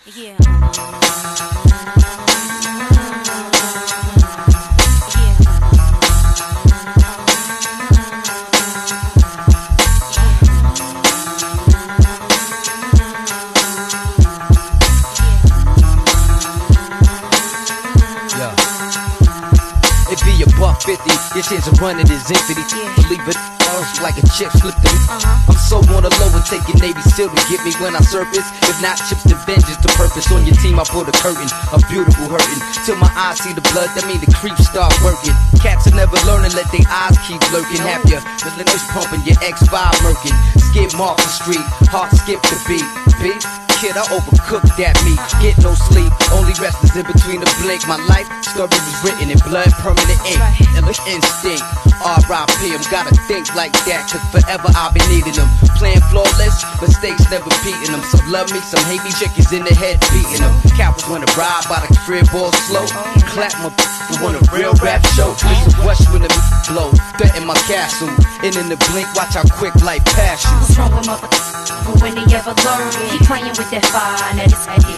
Yeah. It be a $1.50, your chance of running is infinity. Believe it, like a chip slipped through. I'm so on the low and taking Navy SEAL to get me when I surface. If not chips and vengeance to purpose. On your team I put a curtain, a beautiful hurting. Till my eyes see the blood, that mean the creeps start working. Cats will never learn and let their eyes keep lurking. Have your millionaires pumping, your X5 murking. Skip off the street, heart skip the beat. Beat? Kid, I overcooked that meat. Get no sleep, only rest is in between the blink. My life story was written in blood, permanent ink. Instinct, R.I.P. I'm gotta think like that, cause forever I'll be needing them. Playing flawless, mistakes never beating them. Some love me, some hate me, chickens in the head beating them. Cowards wanna ride by the crib all slow. Clap my you want a real rap show. Listen, watch when the blow. Threaten my castle, and in the blink, watch how quick life pass you. What's wrong with mother? But when they ever learn, keep playing with that fire. Now this